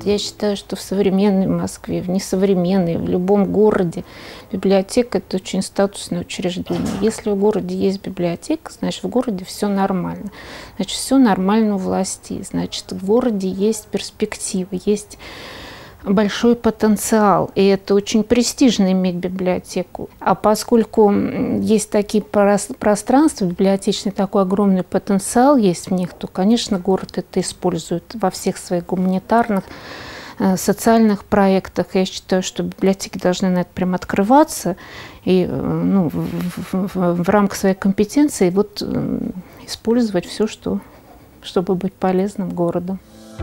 Я считаю, что в современной Москве, в несовременной, в любом городе библиотека – это очень статусное учреждение. Если в городе есть библиотека, значит, в городе все нормально. Значит, все нормально у властей. Значит, в городе есть перспективы, есть большой потенциал, и это очень престижно иметь библиотеку. А поскольку есть такие пространства библиотечные, такой огромный потенциал есть в них, то, конечно, город это использует во всех своих гуманитарных, социальных проектах. Я считаю, что библиотеки должны на это прям открываться и в рамках своей компетенции использовать все, чтобы быть полезным городу.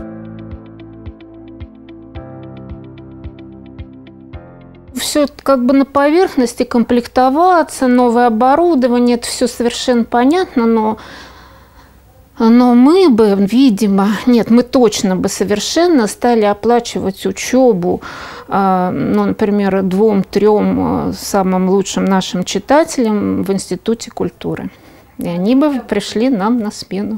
Все как бы на поверхности, комплектоваться, новое оборудование, это все совершенно понятно, но мы бы, видимо, нет, мы точно бы совершенно стали оплачивать учебу, например, 2-3 самым лучшим нашим читателям в Институте культуры. И они бы пришли нам на смену.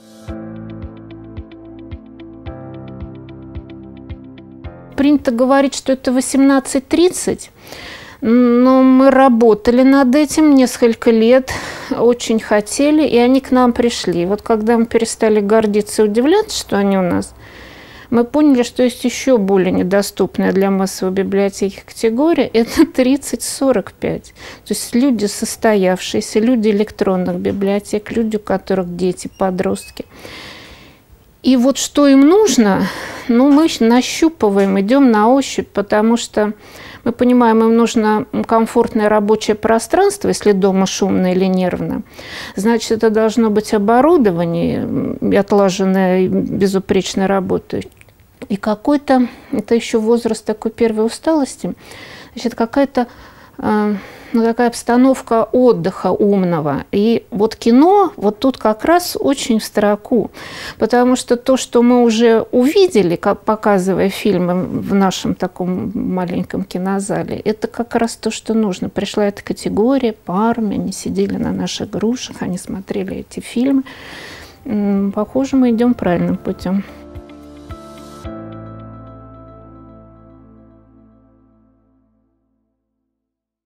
Принято говорить, что это 18:30, но мы работали над этим несколько лет, очень хотели, и они к нам пришли. Вот когда мы перестали гордиться и удивляться, что они у нас, мы поняли, что есть еще более недоступная для массовой библиотеки категория – это 30-45. То есть люди состоявшиеся, люди электронных библиотек, люди, у которых дети, подростки. И вот что им нужно, мы нащупываем, идем на ощупь, потому что мы понимаем, им нужно комфортное рабочее пространство, если дома шумно или нервно. Значит, это должно быть оборудование, отлаженное, безупречно работающее. И какой-то, это еще возраст такой первой усталости, значит, какая-то такая обстановка отдыха умного. И вот кино вот тут как раз очень в строку, потому что то, что мы уже увидели, показывая фильмы в нашем таком маленьком кинозале, это как раз то, что нужно. Пришла эта категория, парами, они сидели на наших грушах, они смотрели эти фильмы. Похоже, мы идем правильным путем.